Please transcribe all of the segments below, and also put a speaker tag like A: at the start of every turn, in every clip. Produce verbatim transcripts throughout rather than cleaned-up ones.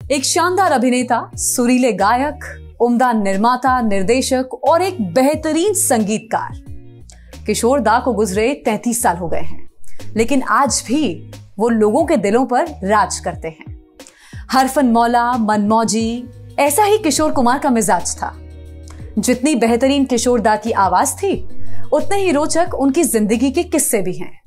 A: एक शानदार अभिनेता, सुरीले गायक, उम्दा निर्माता, निर्देशक और एक बेहतरीन संगीतकार। किशोर दा को गुजरे तैंतीस साल हो गए हैं, लेकिन आज भी वो लोगों के दिलों पर राज करते हैं। हरफन मौला, मनमौजी, ऐसा ही किशोर कुमार का मिजाज था। जितनी बेहतरीन किशोर दा की आवाज थी, उतने ही रोचक उनकी जिंदगी के किस्से भी हैं।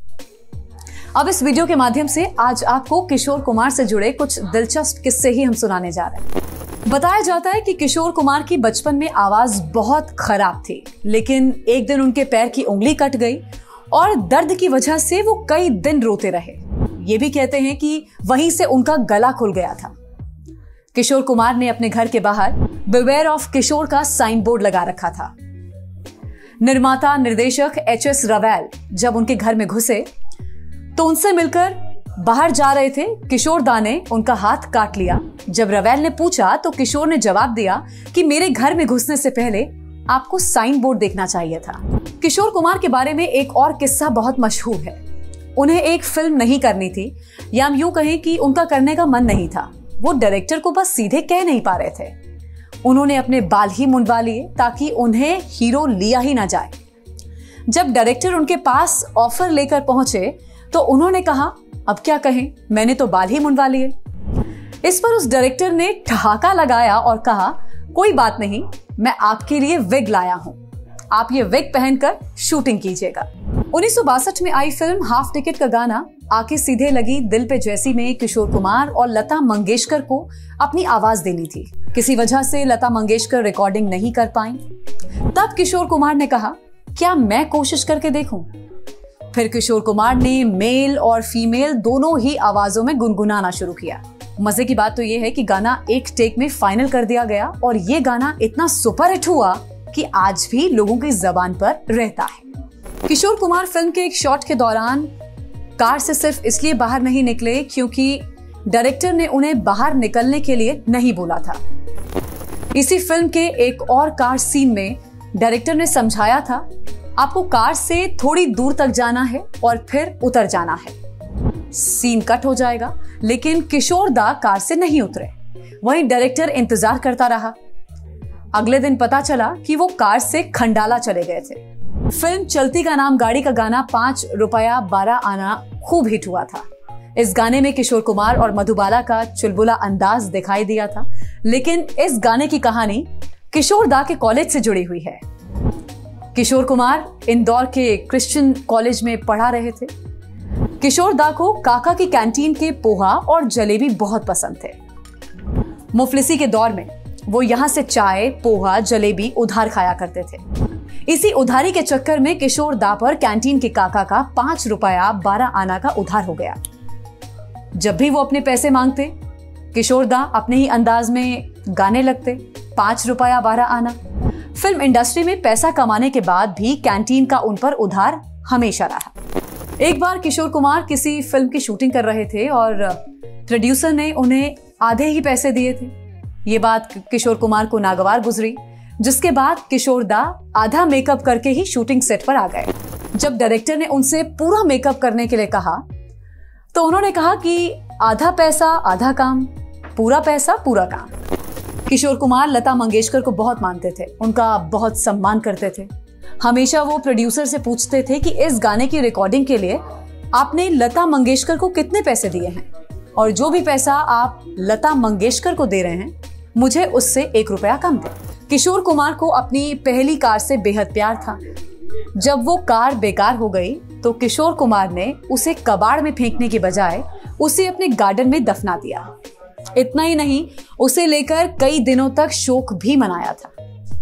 A: अब इस वीडियो के माध्यम से आज आपको किशोर कुमार से जुड़े कुछ दिलचस्प किस्से ही हम सुनाने जा रहे हैं। बताया जाता है कि किशोर कुमार की बचपन में आवाज बहुत खराब थी, लेकिन एक दिन उनके पैर की उंगली कट गई और दर्द की वजह से वो कई दिन रोते रहे। ये भी कहते हैं कि वहीं से उनका गला खुल गया था। किशोर कुमार ने अपने घर के बाहर बिवेयर ऑफ किशोर का साइन बोर्ड लगा रखा था। निर्माता निर्देशक एच एस रवैल जब उनके घर में घुसे तो उनसे मिलकर बाहर जा रहे थे। किशोर दा ने उनका हाथ काट लिया। जब रवैल ने पूछा तो किशोर ने जवाब दिया कि मेरे घर में घुसने से पहले आपको साइन बोर्ड देखना चाहिए था। किशोर कुमार के बारे में एक और किस्सा बहुत मशहूर है। उन्हें एक फिल्म नहीं करनी थी, या हम यूं कहें कि उनका करने का मन नहीं था। वो डायरेक्टर को बस सीधे कह नहीं पा रहे थे। उन्होंने अपने बाल ही मुंडवा लिए ताकि उन्हें हीरो लिया ही ना जाए। जब डायरेक्टर उनके पास ऑफर लेकर पहुंचे तो उन्होंने कहा, अब क्या कहें, मैंने तो बाल ही मुंडवा लिए। इस पर उस डायरेक्टर ने ठहाका लगाया और कहा, कोई बात नहीं, मैं आपके लिए विग लाया हूं, आप ये विग पहनकर शूटिंग कीजिएगा। उन्नीस सौ बासठ में आई फिल्म हाफ टिकट का गाना आके सीधे लगी दिल पे जैसी में किशोर कुमार और लता मंगेशकर को अपनी आवाज देनी थी। किसी वजह से लता मंगेशकर रिकॉर्डिंग नहीं कर पाई। तब किशोर कुमार ने कहा, क्या मैं कोशिश करके देखूं? फिर किशोर कुमार ने मेल और फीमेल दोनों ही आवाजों में गुनगुनाना शुरू किया। मजे की बात तो यह है कि गाना एक टेक में फाइनल कर दिया गया और ये गाना इतना सुपर हिट हुआ कि आज भी लोगों की जबान पर रहता है। किशोर कुमार फिल्म के एक शॉट के दौरान कार से सिर्फ इसलिए बाहर नहीं निकले क्योंकि डायरेक्टर ने उन्हें बाहर निकलने के लिए नहीं बोला था। इसी फिल्म के एक और कार सीन में डायरेक्टर ने समझाया था, आपको कार से थोड़ी दूर तक जाना है और फिर उतर जाना है। सीन कट हो जाएगा, लेकिन किशोर दा कार से नहीं उतरे। वहीं डायरेक्टर इंतजार करता रहा। अगले दिन पता चला कि वो कार से खंडाला चले गए थे। फिल्म चलती का नाम गाड़ी का गाना पांच रुपया बारह आना खूब हिट हुआ था। इस गाने में किशोर कुमार और मधुबाला का चुलबुला अंदाज दिखाई दिया था, लेकिन इस गाने की कहानी किशोर दा के कॉलेज से जुड़ी हुई है। किशोर कुमार इंदौर के क्रिश्चियन कॉलेज में पढ़ा रहे थे। किशोर दा को काका की कैंटीन के पोहा और जलेबी बहुत पसंद थे। मुफलिसी के दौर में वो यहाँ से चाय, पोहा, जलेबी उधार खाया करते थे। इसी उधारी के चक्कर में किशोर दा पर कैंटीन के काका का पांच रुपया बारह आना का उधार हो गया। जब भी वो अपने पैसे मांगते, किशोर दा अपने ही अंदाज में गाने लगते, पांच रुपया बारह आना। फिल्म इंडस्ट्री में पैसा कमाने के बाद भी कैंटीन का उन पर उधार हमेशा रहा। एक बार किशोर कुमार किसी फिल्म की शूटिंग कर रहे थे और प्रोड्यूसर ने उन्हें आधे ही पैसे दिए थे। ये बात किशोर कुमार को नागवार गुजरी, जिसके बाद किशोर दा आधा मेकअप करके ही शूटिंग सेट पर आ गए। जब डायरेक्टर ने उनसे पूरा मेकअप करने के लिए कहा तो उन्होंने कहा कि आधा पैसा आधा काम, पूरा पैसा पूरा काम। किशोर कुमार लता मंगेशकर को बहुत मानते थे, उनका बहुत सम्मान करते थे। हमेशा वो प्रोड्यूसर से पूछते थे कि इस गाने की रिकॉर्डिंग के लिए आपने लता मंगेशकर को कितने पैसे दिए हैं, और जो भी पैसा आप लता मंगेशकर को दे रहे हैं मुझे उससे एक रुपया कम दे। किशोर कुमार को अपनी पहली कार से बेहद प्यार था। जब वो कार बेकार हो गई तो किशोर कुमार ने उसे कबाड़ में फेंकने की बजाय उसे अपने गार्डन में दफना दिया। इतना ही नहीं, उसे लेकर कई दिनों तक शोक भी मनाया था।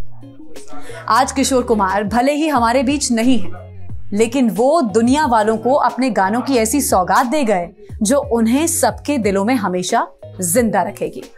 A: आज किशोर कुमार भले ही हमारे बीच नहीं है, लेकिन वो दुनिया वालों को अपने गानों की ऐसी सौगात दे गए जो उन्हें सबके दिलों में हमेशा जिंदा रखेगी।